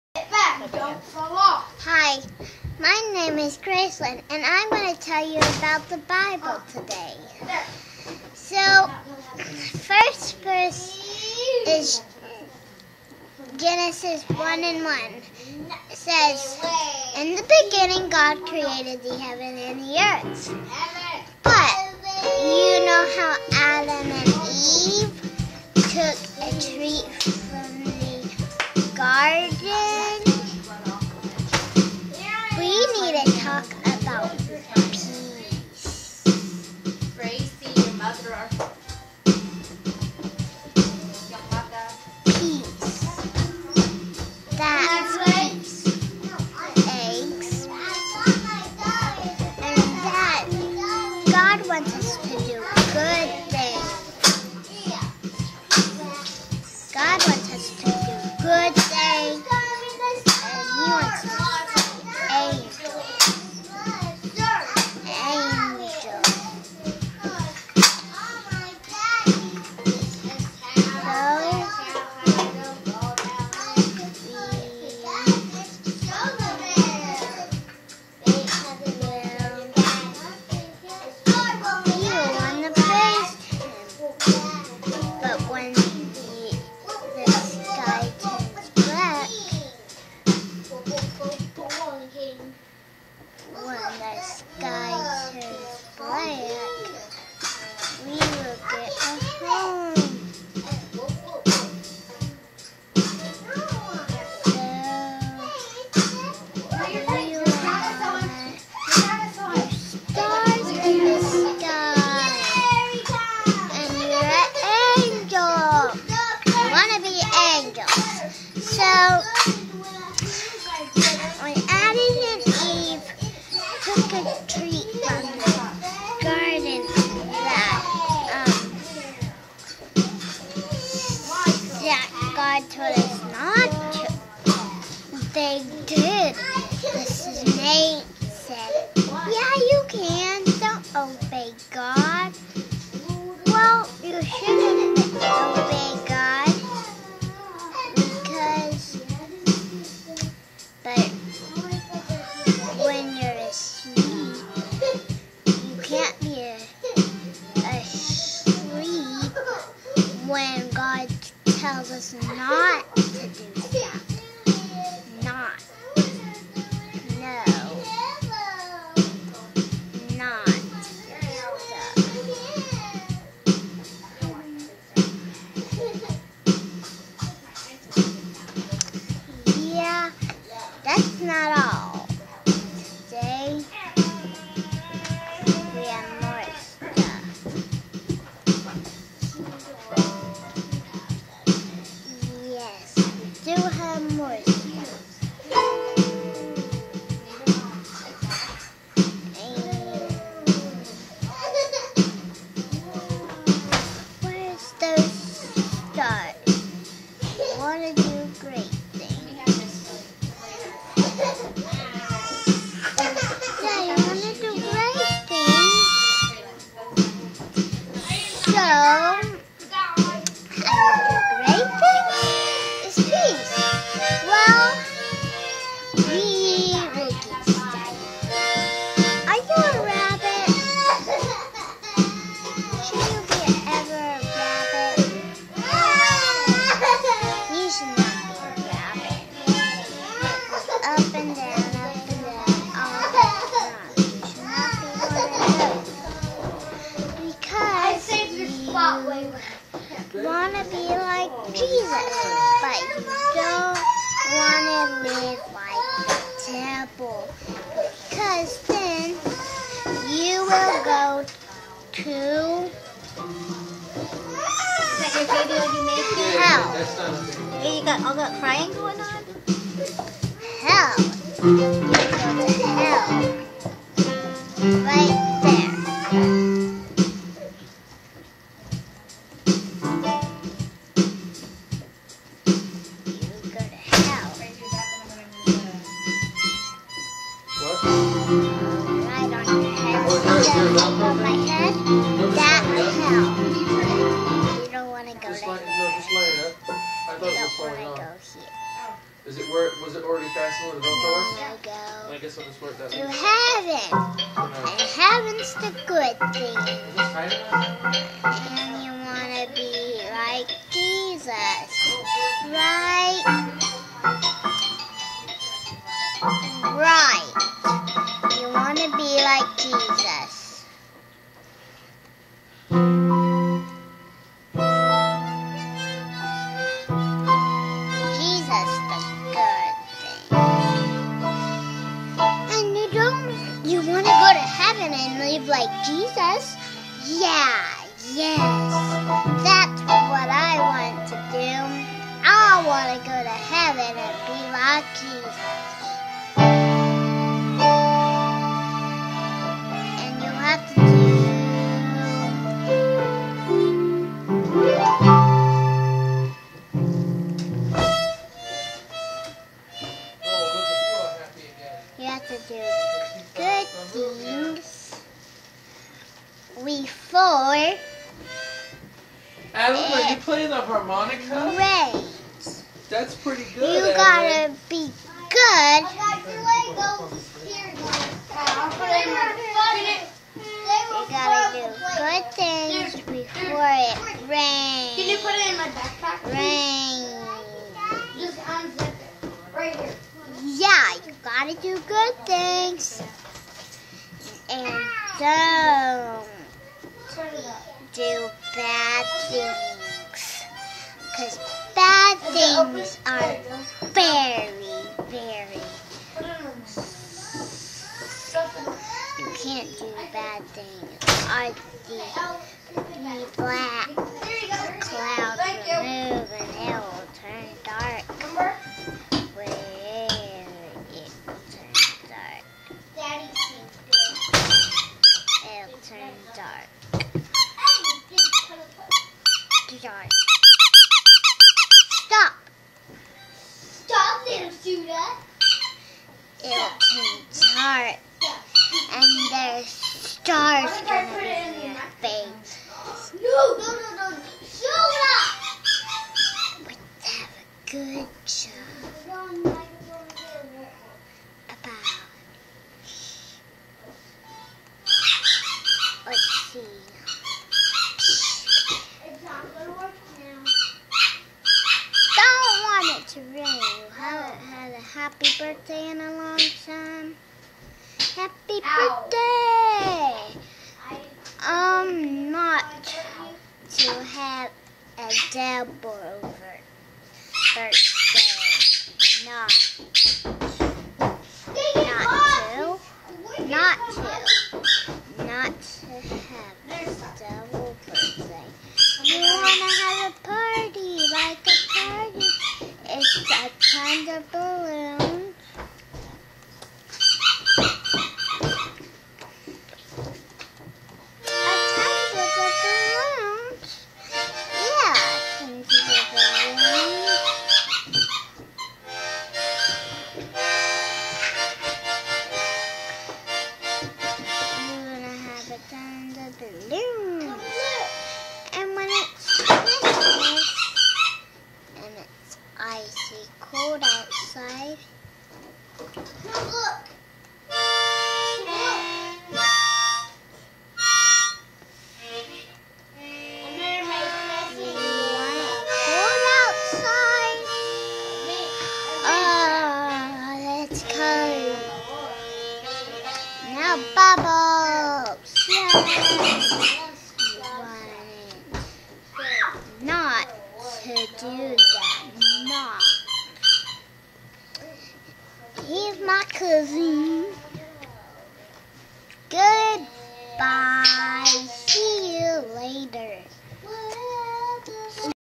Hi, my name is Gracelynn, and I'm going to tell you about the Bible today. So, first verse is Genesis 1:1. It says, "In the beginning God created the heaven and the earth." But you know how Adam and Eve took a treat from the garden? We need to talk about peace. Gracie, your mother. Peace. That's peace. Eggs. And that God wants us to do good things. God wants us to do good things. And He wants us to God told us not to. They did. The snake said, "Yeah, you can. Don't obey God." Well, you shouldn't obey God but when you're asleep, you can't be asleep when God tells us not to do stuff. Not. No. Not stuff. Yeah, that's not all. Today, we have more stuff. Yes, we do have more stuff. Where's those stars? You want to do great things. Yeah, you want to do great things. So, great thing is peace. Well, we will get started. Are you a rabbit? Should you be ever a rabbit? You should not be a rabbit. Up and down, all the time. You should not be one of those. Because you want to be like Jesus, but you don't want to live like the devil, because then you will go to Is that your video you making? hell. Yeah, you got all that crying going on? Hell. You go to hell. Right there. You go to hell. Right on your head. See that thing on my head? That's hell. You don't want to go to hell. You don't want to go here. Was it already fastened with a Velcro? There you go. I guess I'll just work that. To heaven. And heaven's the good thing. And you want to be like Jesus. Right? Right. You want to be like Jesus. Jesus, the good thing. And you want to go to heaven and live like Jesus? Yeah, yes. That's what I want to do. I want to go to heaven and be like Jesus. And you have to do good things before Adam, are you playing the harmonica? rains. That's pretty good. You gotta be good. You gotta do good things before it rains. Can you put it in my backpack? Rain. Just unzip it. Right here. Yeah, you gotta do good things. And don't do bad things. Because bad things are very, very... You can't do bad things. Or the black clouds will move and it will turn dark. It'll turn dark. Stop. Stop there, Judah. It'll turn dark. And there's stars gonna be in your face. No. Judah! But have a good job. About. Let's see. It's not gonna work now. Don't want it to rain. You haven't had a happy birthday in a long time. Happy birthday! Not to have a double birthday. Not to have a double birthday. You want to have a party, like a party. It's a kind of balloon. And when it's Christmas and it's icy cold outside, Look. let's go. Now bubbles. Yes. Not to do that. Not. He's my cousin.